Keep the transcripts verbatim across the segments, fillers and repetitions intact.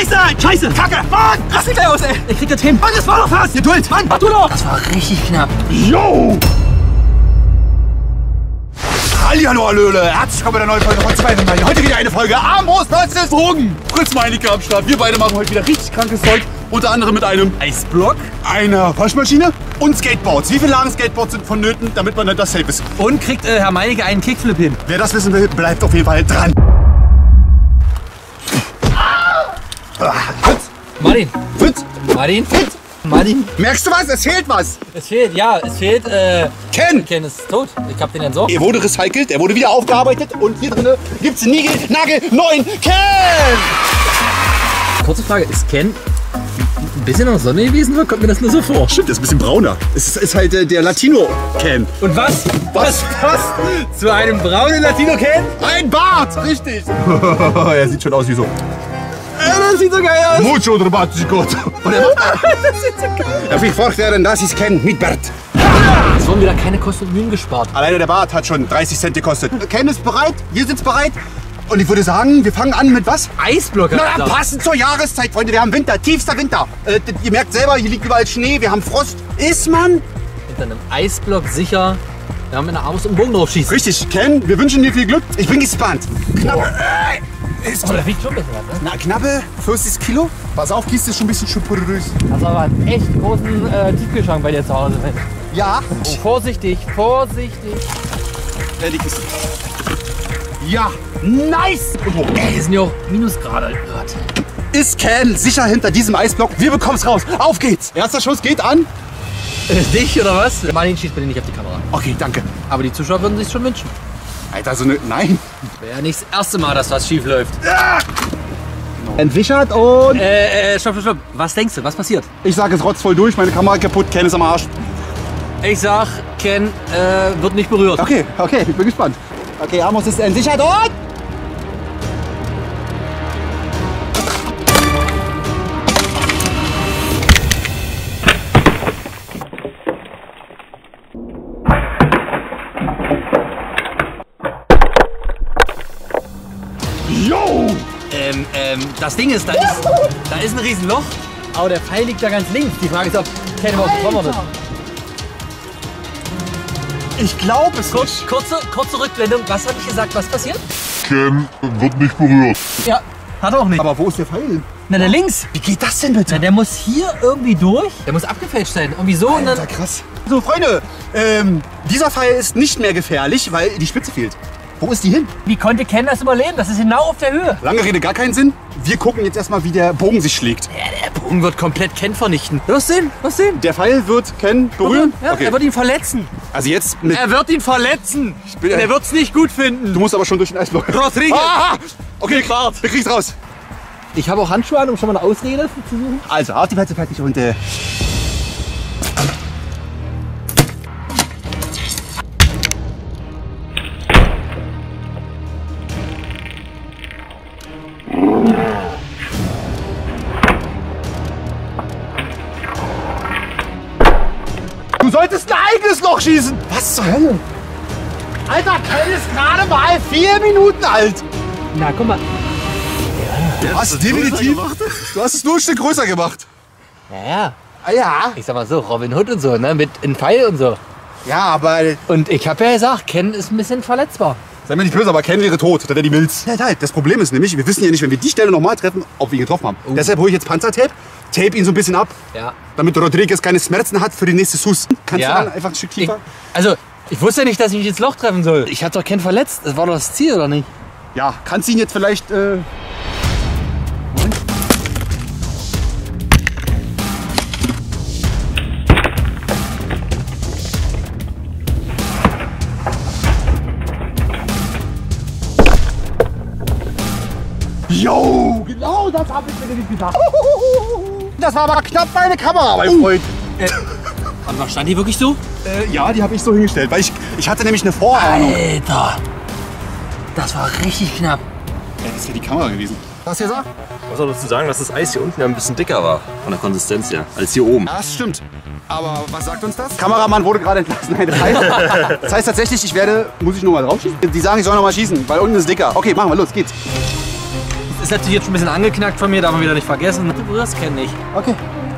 Scheiße! Scheiße! Kacke! Mann! Rass dich gleich aus, ey! Ich krieg das hin! Mann, das war doch fast! Geduld! Mann, mach du doch! Das war richtig knapp. Yo! Hallihallo, Hallöle! Herzlich willkommen bei der neuen Folge von zwei Minuten. Heute wieder eine Folge Armbrust versus Drogen. Fritz Meinecke am Start. Wir beide machen heute wieder richtig krankes Zeug. Unter anderem mit einem Eisblock, einer Waschmaschine und Skateboards. Wie viele Lagen Skateboards sind vonnöten, damit man dann das safe ist? Und kriegt äh, Herr Meinecke einen Kickflip hin? Wer das wissen will, bleibt auf jeden Fall dran. Ah, Fritz! Martin! Fritz! Martin! Fritz! Martin! Merkst du was? Es fehlt was! Es fehlt, ja, es fehlt, äh... Ken! Ken ist tot. Ich hab den entsorgt. Er wurde recycelt, er wurde wieder aufgearbeitet und hier drin gibt's einen Nigel, Nagel, neuen Ken! Kurze Frage, ist Ken ein bisschen auf Sonne gewesen oder kommt mir das nur so vor? Stimmt, das ist ein bisschen brauner. Es ist, ist halt äh, der Latino-Ken. Und was? Was? Was? Zu einem braunen Latino-Ken? Ein Bart! Richtig! Er sieht schon aus wie so. Das sieht so geil aus. Mucho dramático. Das sieht so geil aus. Darf ich vorstellen, das ist Ken mit Bart. Es wurden wieder keine Kosten und Mühen gespart. Alleine der Bart hat schon dreißig Cent gekostet. Ken ist bereit, wir sind bereit. Und ich würde sagen, wir fangen an mit was? Eisblöcke. Na, passend zur Jahreszeit, Freunde. Wir haben Winter, tiefster Winter. Äh, ihr merkt selber, hier liegt überall Schnee, wir haben Frost. Ist man? Hinter einem Eisblock sicher. Wir haben in der Armbrust einen Bogen drauf schießen. Richtig, Ken, wir wünschen dir viel Glück. Ich bin gespannt. Knappe. Ist Oh, der wiegt schon ein bisschen was, ne? Na, knappe vierzig Kilo. Pass auf, Kiste ist schon ein bisschen schupporös. Hast aber einen echt großen äh, Tiefkühlschrank bei dir zu Hause. Mensch. Ja. Oh, vorsichtig, vorsichtig. Ja, die Kiste. Ja, nice. Oh, Ey, hier sind ja auch Minusgrade. Gott. ist Ken sicher hinter diesem Eisblock? Wir bekommen's raus. Auf geht's. Erster Schuss geht an. Äh, dich oder was? Martin schießt bitte nicht auf die Kamera. Okay, danke. Aber die Zuschauer würden sich schon wünschen. Alter, so eine... Nein. Wäre ja nicht das erste Mal, dass was schief läuft. Ah. Entwichert und... Äh, äh, stopp, stopp, stopp. Was denkst du? Was passiert? Ich sage es rotzvoll durch, meine Kamera kaputt, Ken ist am Arsch. Ich sag, Ken äh, wird nicht berührt. Okay, okay, ich bin gespannt. Okay, Amos ist entsichert und... Yo! Ähm, ähm, das Ding ist, da ist, da ist ein Riesenloch, aber der Pfeil liegt da ganz links. Die Frage ist, ob Ken überhaupt bekommen wird. Ich glaube es Kur nicht. kurze, kurze Rückblendung. Was habe ich gesagt? Was passiert? Ken wird nicht berührt. Ja, hat er auch nicht. Aber wo ist der Pfeil? Na, der links. Wie geht das denn bitte? Na, der muss hier irgendwie durch. Der muss abgefälscht sein. Irgendwie so und dann... Alter, krass. So, Freunde, ähm, dieser Pfeil ist nicht mehr gefährlich, weil die Spitze fehlt. Wo ist die hin? Wie konnte Ken das überleben? Das ist genau auf der Höhe. Lange Rede, gar keinen Sinn. Wir gucken jetzt erstmal, wie der Bogen sich schlägt. Ja, der Bogen wird komplett Ken vernichten. Du wirst sehen, du wirst sehen. Der Pfeil wird Ken berühren? Ja, Okay. er wird ihn verletzen. Also jetzt mit... Er wird ihn verletzen. bin- Und er wird es nicht gut finden. Du musst aber schon durch den Eisblock. Rodriguez. Ah! Okay, wir kriegen's raus. Ich habe auch Handschuhe an, um schon mal eine Ausrede zu suchen. Also, auf die Plätze fertig und... Äh, Du solltest ein eigenes Loch schießen! Was zur Hölle? Alter, Ken ist gerade mal vier Minuten alt! Na, guck mal. Du hast definitiv... Du hast es nur ein Stück größer gemacht. Ja, ja. Ah, ja. Ich sag mal so, Robin Hood und so, ne? Mit in Pfeil und so. Ja, aber... Und ich habe ja gesagt, Ken ist ein bisschen verletzbar. Sei mir nicht böse, aber Ken wäre tot, hat er die Milz. Ja, nein, das Problem ist nämlich, wir wissen ja nicht, wenn wir die Stelle nochmal treffen, ob wir ihn getroffen haben. Uh. Deshalb hole ich jetzt Panzertape, tape ihn so ein bisschen ab, Ja. damit Rodriguez keine Schmerzen hat für den nächsten Schuss. Kannst Ja. du dann einfach ein Stück Ich, tiefer? also, ich wusste ja nicht, dass ich mich ins Loch treffen soll. Ich hatte doch Ken verletzt. Das war doch das Ziel, oder nicht? Ja, kannst du ihn jetzt vielleicht... Äh Jo, genau das habe ich mir nicht gedacht. Das war aber knapp meine Kamera, mein Freund. Und was stand die wirklich so? Äh, ja, die habe ich so hingestellt, weil ich, ich hatte nämlich eine Vorahnung. Alter. Das war richtig knapp. Ja, das ist ja die Kamera gewesen. Was hier sagt? Ich muss auch dazu sagen, dass das Eis hier unten ja ein bisschen dicker war. Von der Konsistenz her. Als hier oben. Ja, das stimmt. Aber was sagt uns das? Kameramann wurde gerade entlassen. Nein, das heißt, das heißt tatsächlich, ich werde, muss ich nur mal drauf schießen? Die sagen, ich soll noch mal schießen, weil unten ist dicker. Okay, machen wir, los geht's. ist natürlich jetzt schon ein bisschen angeknackt von mir, darf man wieder nicht vergessen. Du berührst Ken nicht. Okay.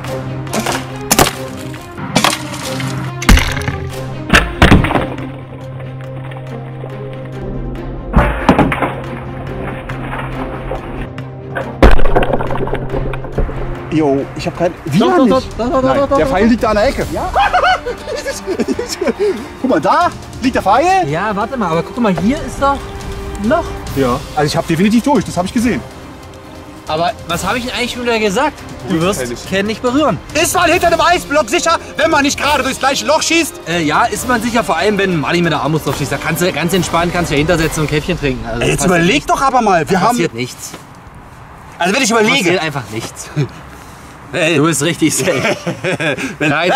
Jo, ich hab kein... Wie Doch, nicht? doch, doch, doch, Nein, doch, doch, der doch. Pfeil liegt da an der Ecke. Ja. Guck mal, da liegt der Pfeil. Ja, warte mal, aber guck mal, hier ist doch ein Loch. Ja. Also ich habe definitiv durch, das habe ich gesehen. Aber was habe ich denn eigentlich schon wieder gesagt? Du wirst Kenn ich. Ken nicht berühren. Ist man hinter dem Eisblock sicher, wenn man nicht gerade durchs gleiche Loch schießt? Äh, ja, ist man sicher, vor allem wenn Mali mit der Armbrust drauf schießt. Da kannst du ganz entspannt kannst du ja hintersetzen und Käffchen trinken. Also, Ey, jetzt passiert überleg doch aber mal, wir haben... Passiert nichts. Also wenn ich Passiert überlege... einfach nichts. Du bist richtig safe. Nein.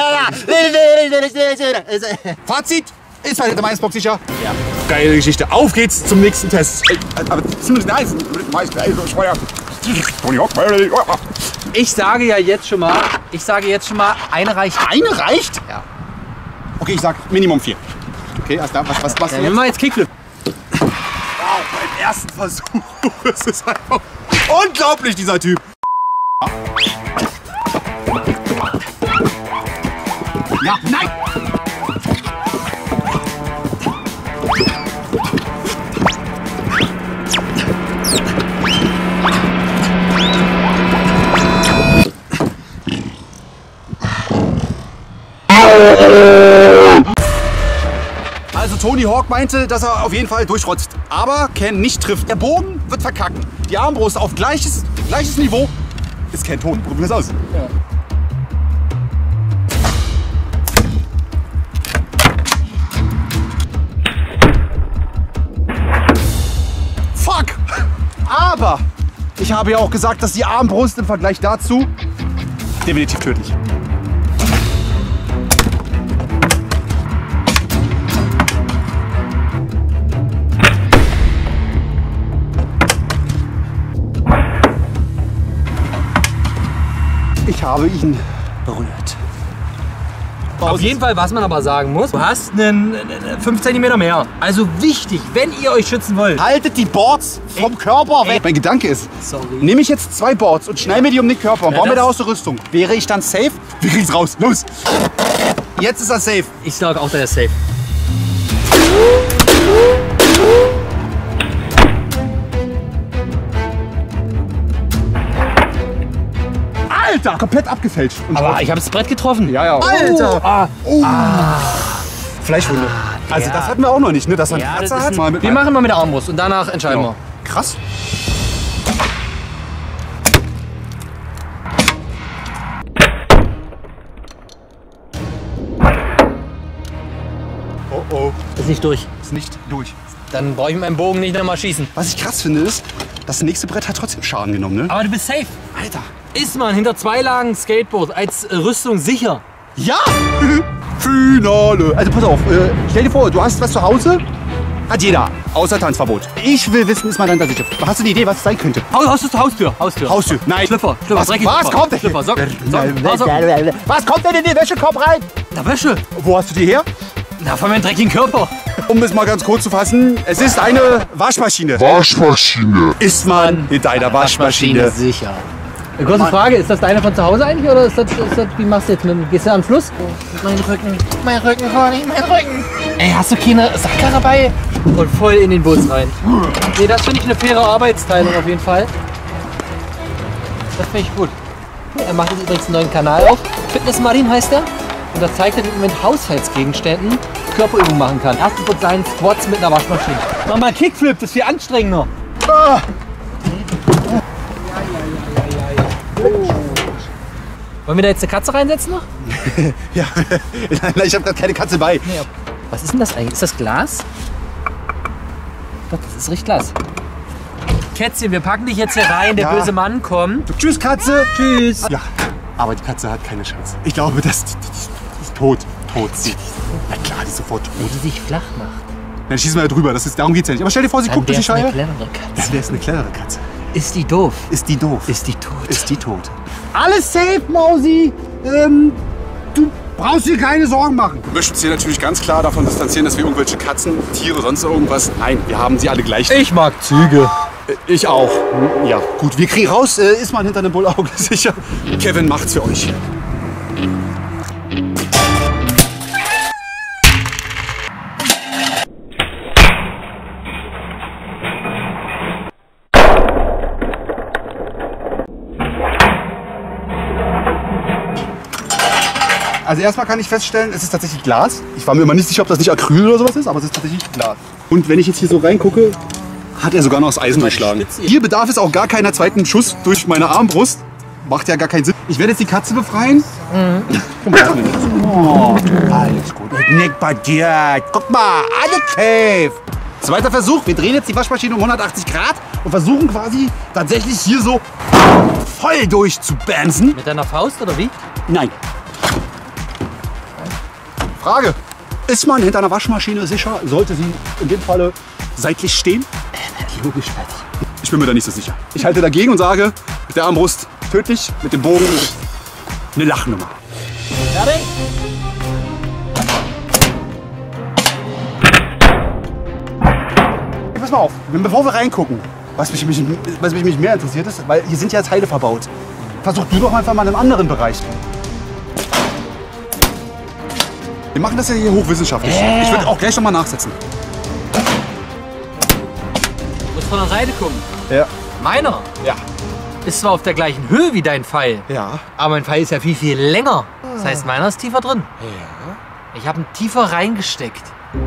Fazit, ist man hinter dem Eisblock sicher? Ja. Geile Geschichte. Auf geht's zum nächsten Test. Ey, aber zumindest nice. Ich sage ja jetzt schon mal, ich sage jetzt schon mal, eine reicht. Eine reicht? Ja. Okay, ich sag Minimum vier. Okay, alles klar. Was, was machst Ja, du nehmen jetzt? wir jetzt Kickflip. Wow, beim ersten Versuch. Das ist einfach unglaublich, dieser Typ. Ja, nein! Also Tony Hawk meinte, dass er auf jeden Fall durchrotzt. Aber Ken nicht trifft. Der Bogen wird verkacken. Die Armbrust auf gleiches, gleiches Niveau. Ist Ken tot. Probieren wir es aus. Ja. Fuck! Aber ich habe ja auch gesagt, dass die Armbrust im Vergleich dazu definitiv tödlich. Ich habe ihn berührt. Auf jeden Fall, was man aber sagen muss, du hast einen fünf Zentimeter mehr. Also wichtig, wenn ihr euch schützen wollt. Haltet die Boards vom Körper weg. Mein Gedanke ist, Sorry. nehme ich jetzt zwei Boards und schneide mir die um den Körper und Ja, baue mir das- daraus eine Rüstung. Wäre ich dann safe? Wir kriegen's raus. Los! Jetzt ist er safe. Ich sage auch, der ist safe. Alter! Komplett abgefälscht. Und Aber ich habe das Brett getroffen. ja, ja. Alter! Ah, Oh. Fleischwunde. Also der- das hatten wir auch noch nicht, ne? Dass man ja, das Kratzer ist hat. ein, Mal mit wir machen mal mit der Armbrust und danach entscheiden Genau. Krass. Oh oh, wir. Ist nicht durch. ist nicht durch. Dann brauche ich mit meinem Bogen nicht nochmal schießen. Was ich krass finde ist, das nächste Brett hat trotzdem Schaden genommen, ne? Aber du bist safe. Alter. Ist man hinter zwei Lagen Skateboard als äh, Rüstung sicher? Ja! Finale! Also pass auf, äh, stell dir vor, du hast was zu Hause, hat jeder, außer Tanzverbot. Ich will wissen, ist man dann da sicher? Hast du eine Idee, was es sein könnte? Haus, Haus, Haustür, Haustür. Haustür, nein. Schlüpfer, Schlüpper, Was, dreckig was Schlüpper. kommt denn? Schlüpper, Socken, Socken, Was, Socken. was kommt denn in den Wäschekorb rein? Na, Wäsche. Wo hast du die her? Na, von meinem dreckigen Körper. Um es mal ganz kurz zu fassen, es ist eine Waschmaschine. Waschmaschine. Ist man hinter einer Waschmaschine? sicher. Eine kurze Frage, ist das deine von zu Hause eigentlich oder ist das, ist das, wie machst du jetzt mit dem, gehst du an den Fluss? Mein Rücken, mein Rücken, Conny, mein Rücken. Ey, hast du keine Sackkarre dabei? Und voll in den Bus rein. Nee, das finde ich eine faire Arbeitsteilung auf jeden Fall. Das finde ich gut. Er macht jetzt übrigens einen neuen Kanal auf. Fitness Martin heißt er. Und da zeigt er, wie man mit Haushaltsgegenständen Körperübungen machen kann. Erstens wird sein Squats mit einer Waschmaschine. Mach mal Kickflip, das ist viel anstrengender. Ah, Wollen wir da jetzt eine Katze reinsetzen noch? ja, nein, ich habe gerade keine Katze bei. Nee, was ist denn das eigentlich? Ist das Glas? Doch, das ist richtig Glas. Kätzchen, wir packen dich jetzt hier rein. Der Ja. böse Mann kommt. Tschüss, Katze. Tschüss. Ja, aber die Katze hat keine Chance. Ich glaube, das die, die, die ist tot. Tot. Sie, na klar, die ist sofort tot. Die sich flach macht. Dann schießen wir da drüber. Das ist, darum geht's ja nicht. Aber stell dir vor, sie Dann guckt durch die wär's eine Scheibe. clevere Katze. Das wäre eine clevere Katze. Ist die doof? Ist die doof? Ist die tot? Ist die tot? Alles safe, Mausi. Ähm, du brauchst dir keine Sorgen machen. Wir möchten uns hier natürlich ganz klar davon distanzieren, dass wir irgendwelche Katzen, Tiere, sonst irgendwas. Nein, wir haben sie alle gleich. Ich mag Züge. Ich auch. Ja, gut, wir kriegen raus. Äh, ist man hinter einem Bullauge sicher. Kevin macht's für euch. Also erstmal kann ich feststellen, es ist tatsächlich Glas. Ich war mir immer nicht sicher, ob das nicht Acryl oder sowas ist, aber es ist tatsächlich Glas. Und wenn ich jetzt hier so reingucke, hat er sogar noch das Eisen durchschlagen. Hier bedarf es auch gar keiner zweiten Schuss durch meine Armbrust. Macht ja gar keinen Sinn. Ich werde jetzt die Katze befreien. Mhm. Oh, alles gut. Nick bei dir. Guck mal, alle Cave. Zweiter Versuch. Wir drehen jetzt die Waschmaschine um hundertachtzig Grad und versuchen quasi tatsächlich hier so voll durchzubansen. Mit deiner Faust oder wie? Nein. Frage. Ist man hinter einer Waschmaschine sicher? Sollte sie in dem Falle seitlich stehen? Logisch, Alter. Ich bin mir da nicht so sicher. Ich halte dagegen und sage, mit der Armbrust tödlich, mit dem Bogen eine Lachnummer. Fertig? Pass mal auf, bevor wir reingucken, was mich, mich, was mich mehr interessiert ist, weil hier sind ja Teile verbaut. Versuch du doch einfach mal in einem anderen Bereich. Wir machen das ja hier hochwissenschaftlich. Yeah. Ich würde auch gleich noch mal nachsetzen. Du musst von der Seite gucken. Ja. Meiner? Ja. Ist zwar auf der gleichen Höhe wie dein Pfeil. Ja. Aber mein Pfeil ist ja viel, viel länger. Das heißt, meiner ist tiefer drin. Ja. Ich habe ihn tiefer reingesteckt.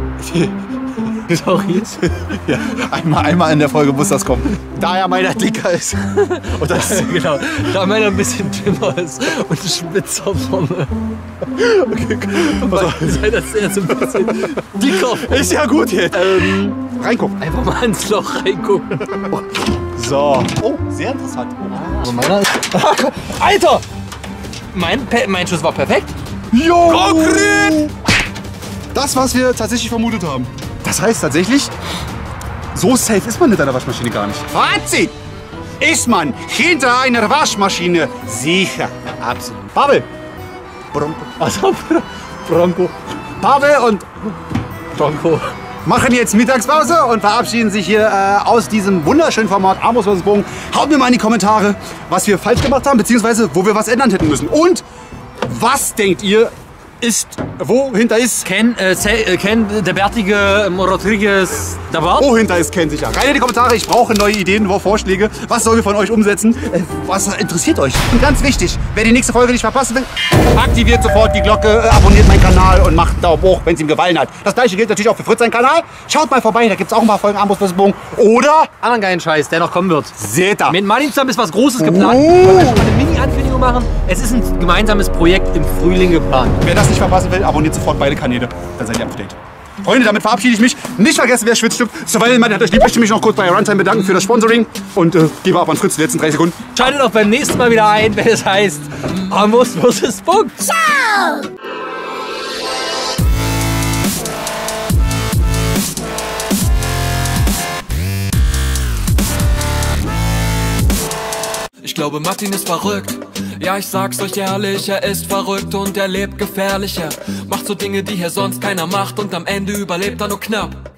Sorry. Ja, einmal, einmal in der Folge muss das kommen. Da ja meiner dicker ist. Und das genau. Da meiner ein bisschen dünner ist und spitzer vorne. Okay, und sei das eher so ein bisschen dicker. Ist ja gut jetzt. Ähm, reingucken. Einfach mal ins Loch reingucken. So. Oh, sehr interessant. Also meiner ist. Alter! Mein, mein Schuss war perfekt. Jo! Konkret! Das, was wir tatsächlich vermutet haben. Das heißt tatsächlich, so safe ist man hinter der Waschmaschine gar nicht. Fazit! Ist man hinter einer Waschmaschine sicher? Absolut. Pavel! Bronco. Also, Bronco. Pavel und Bronco machen jetzt Mittagspause und verabschieden sich hier äh, aus diesem wunderschönen Format Armbrust versus Bogen. Haut mir mal in die Kommentare, was wir falsch gemacht haben, beziehungsweise wo wir was ändern hätten müssen. Und was denkt ihr, ist, wo hinter ist? Ken, äh, äh, Ken der bärtige ähm, Rodriguez, der Bart? Wo hinter ist Ken sicher? Rein in die Kommentare, ich brauche neue Ideen, Vorschläge. Was sollen wir von euch umsetzen? Äh, was interessiert euch? Und ganz wichtig, wer die nächste Folge nicht verpassen will, aktiviert sofort die Glocke, äh, abonniert meinen Kanal und macht einen Daumen hoch, wenn es ihm gefallen hat. Das gleiche gilt natürlich auch für Fritz seinen Kanal. Schaut mal vorbei, da gibt es auch ein paar Folgen Armbrust versus Bogen. Oder anderen geilen Scheiß, der noch kommen wird. Seht ihr. Mit Martin zusammen ist was Großes geplant. Oh. Wir wollen eine Mini-Ankündigung machen. Es ist ein gemeinsames Projekt im Frühling geplant. Wer das nicht verpassen will, abonniert sofort beide Kanäle. Dann seid ihr up to date. Freunde, damit verabschiede ich mich. Nicht vergessen, wer schwitzt, stimmt. Soweit man hat euch lieb, möchte mich noch kurz bei Runtime bedanken für das Sponsoring. Und äh, gebe ab an Fritz die letzten drei Sekunden. Schaltet auch beim nächsten Mal wieder ein, wenn es heißt Armbrust versus Bogen. Ciao! Ich glaube, Martin ist verrückt. Ja, ich sag's euch ehrlich, er ist verrückt und er lebt gefährlicher. Macht so Dinge, die hier sonst keiner macht und am Ende überlebt er nur knapp.